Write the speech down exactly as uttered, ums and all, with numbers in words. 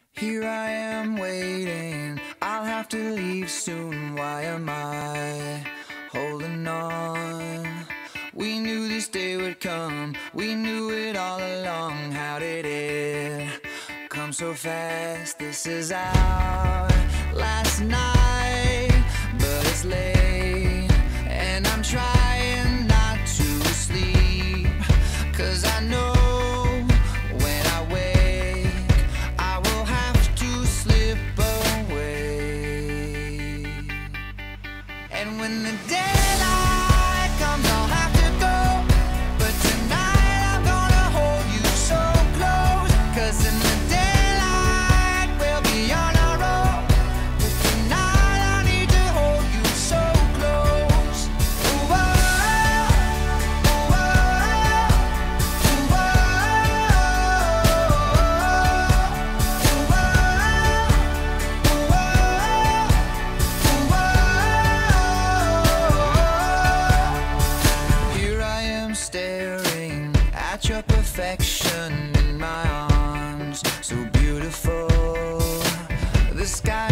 Here I am waiting, I'll have to leave soon. Why am I holding on? We knew this day would come, we knew it all along. How did it come so fast? This is our last night, but it's late and I'm trying not to sleep, 'cause I know when the daylight comes, I'll have to go. But tonight I'm gonna hold you so close, 'cause in the daylight we'll be on our own. But tonight I need to hold you so close. Ooh, oh, ooh, oh, ooh, oh, ooh, oh. Staring at your perfection in my arms, so beautiful. The sky